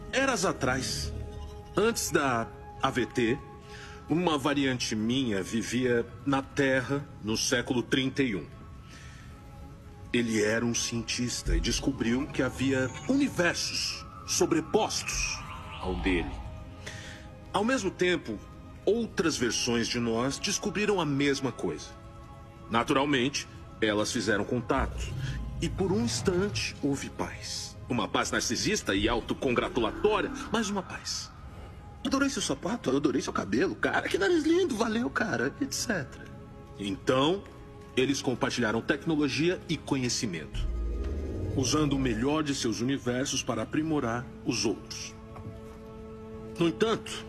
Eras atrás, antes da AVT, uma variante minha vivia na Terra no século 31. Ele era um cientista e descobriu que havia universos sobrepostos ao dele. Ao mesmo tempo, outras versões de nós descobriram a mesma coisa. Naturalmente, elas fizeram contato. E por um instante, houve paz. Uma paz narcisista e autocongratulatória, mas uma paz. Adorei seu sapato, eu adorei seu cabelo. Cara, que nariz lindo, valeu, cara, etc. Então, eles compartilharam tecnologia e conhecimento, usando o melhor de seus universos para aprimorar os outros. No entanto,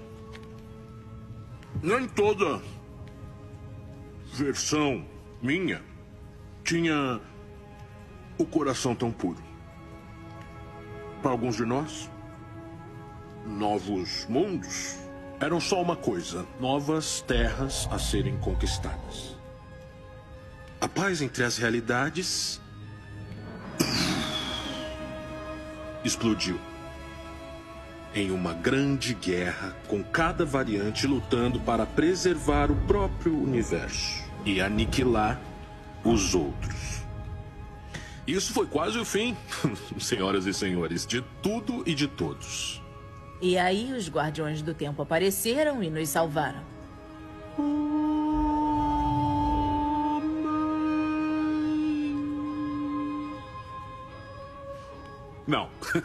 nem toda versão minha tinha o coração tão puro. Para alguns de nós, novos mundos eram só uma coisa: novas terras a serem conquistadas. A paz entre as realidades explodiu em uma grande guerra, com cada variante lutando para preservar o próprio universo e aniquilar os outros. Isso foi quase o fim, senhoras e senhores, de tudo e de todos. E aí os Guardiões do Tempo apareceram e nos salvaram. Não.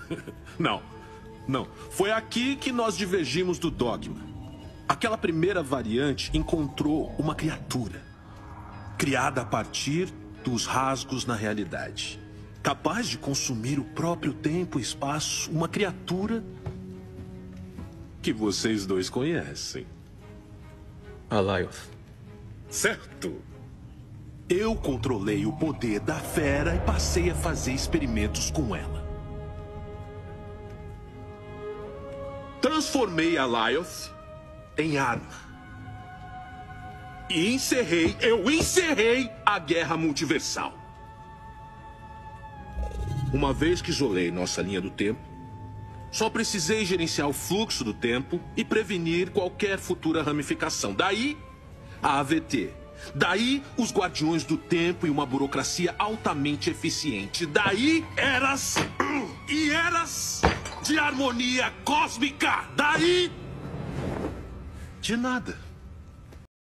Não. Foi aqui que nós divergimos do dogma. Aquela primeira variante encontrou uma criatura, criada a partir dos rasgos na realidade, capaz de consumir o próprio tempo e espaço, uma criatura que vocês dois conhecem. Alioth. Certo. Eu controlei o poder da fera e passei a fazer experimentos com ela. Transformei a Alioth em arma. E eu encerrei a guerra multiversal. Uma vez que isolei nossa linha do tempo, só precisei gerenciar o fluxo do tempo e prevenir qualquer futura ramificação. Daí, a AVT. Daí, os Guardiões do Tempo e uma burocracia altamente eficiente. Daí, eras e eras de harmonia cósmica. Daí, de nada.